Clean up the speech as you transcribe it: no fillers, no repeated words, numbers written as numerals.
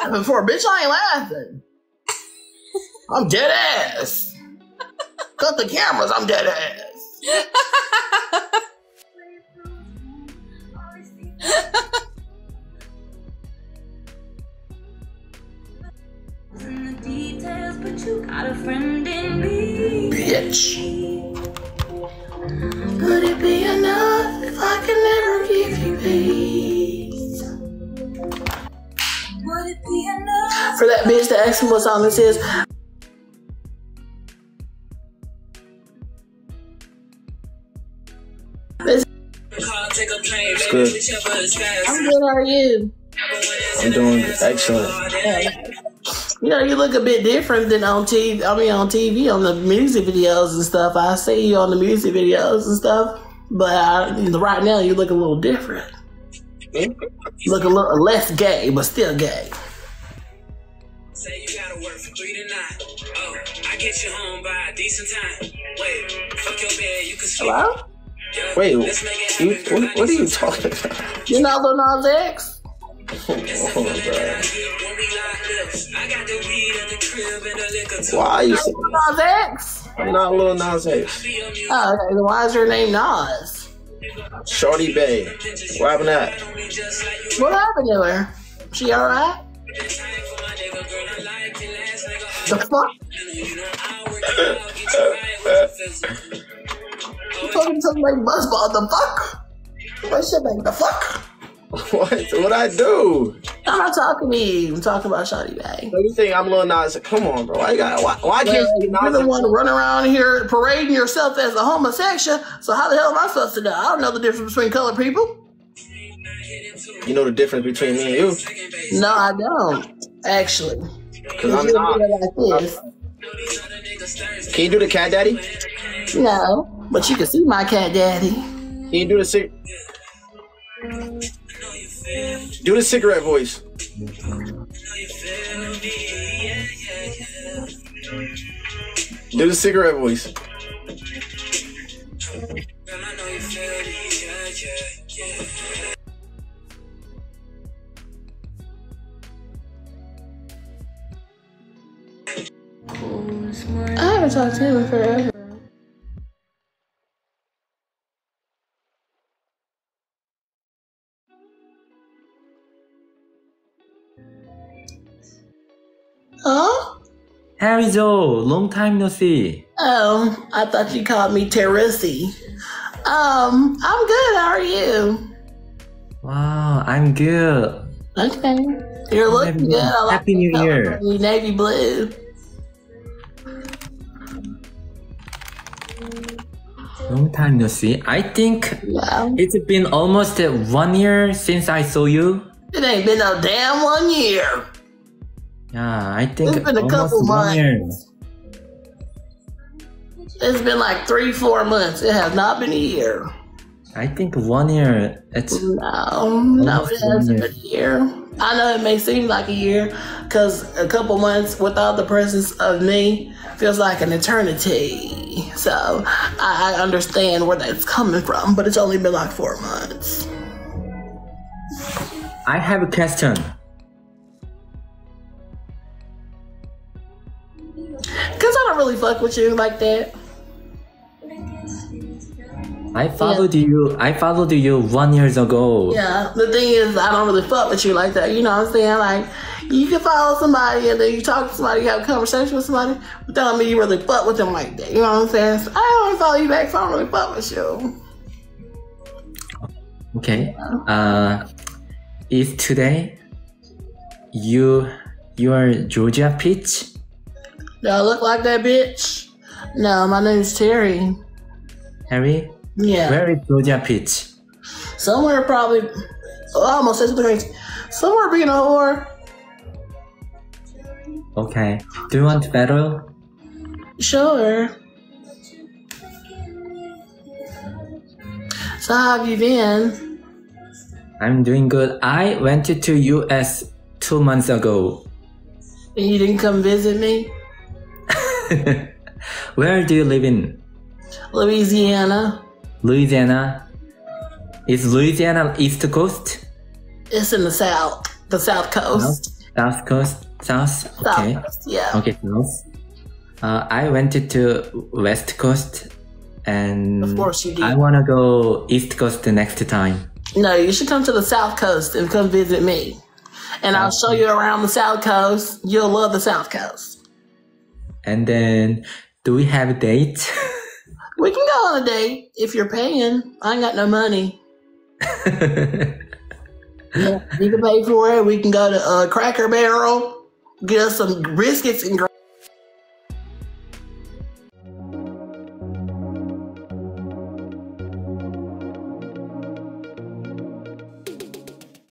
laughing for, bitch? I ain't laughing. I'm dead ass. Cut the cameras, I'm dead ass. In the details, but you got a friend in me. Bitch. Could it be enough if I can never give you peace? Would it be enough? For that bitch to ask me what song this is. It's good. I'm good, how are you? I'm doing excellent. You know, you look a bit different than on TV. I mean, on TV, on the music videos and stuff. I see you on the music videos and stuff. But right now, you look a little different. You look a little less gay, but still gay. Say you gotta work from 3 to 9. Oh, I get you home by a decent time. Wait, fuck your bed, you can sleep. Hello? Wait, what are you talking about? You know Lil Nas X? Why are you saying Lil Nas X? I'm not Lil Nas X. Oh, okay. Then why is your name Nas? Shorty Bay. What happened to that? What happened to her? She alright? The fuck? You talking to like buzzball? The fuck? What shit like the fuck? What I do? I'm not talking to you. I'm talking about Shawty Bay. So you think I'm Lil Nas? Come on, bro. Why can't you You're the one to run around here parading yourself as a homosexual. So how the hell am I supposed to know? I don't know the difference between colored people. You know the difference between me and you? No, I don't. Actually. Because I'm not. Like this. Can you do the cat daddy? No, but you can see my cat daddy. Can you do the cigarette voice? Do the cigarette voice. I haven't talked to him in forever. Huh? Harry Joe, long time no see. Oh, I thought you called me Terri. I'm good. How are you? Wow, I'm good. Okay. You're looking good. I like Happy New Year. Navy blue. Long time no see. I think it's been almost 1 year since I saw you. It ain't been no damn 1 year. Yeah, I think It's been a couple months. It's been like 3-4 months. It has not been a year. I think 1 year. It's no, it hasn't been a year. I know it may seem like a year because a couple months without the presence of me feels like an eternity. So I understand where that's coming from, but it's only been like 4 months. I have a question. Cause I don't really fuck with you like that. I followed you 1 year ago. Yeah, the thing is, I don't really fuck with you like that. You know what I'm saying? Like, you can follow somebody and then you talk to somebody, you have a conversation with somebody, but that don't mean you really fuck with them like that. You know what I'm saying? So I don't really follow you back, so I don't really fuck with you. Okay. Is today you are Georgia Peach? Do I look like that bitch? No, my name's Terry. Harry? Yeah. Where is Georgia Peach? Somewhere probably, almost said something crazy. Somewhere being a whore. Okay. Do you want better? Sure. So how have you been? I'm doing good. I went to US 2 months ago. And you didn't come visit me? Where do you live in? Louisiana. Louisiana. Is Louisiana East Coast? It's in the South coast. South Coast? South? Okay. South Coast, yeah. Okay, South. I went to West Coast, and Of course you did. I want to go East Coast the next time. No, you should come to the South Coast and come visit me. And I'll show you around the South Coast. You'll love the South Coast. And then, do we have a date? We can go on a date if you're paying. I ain't got no money. You can pay for it. We can go to Cracker Barrel, get us some biscuits and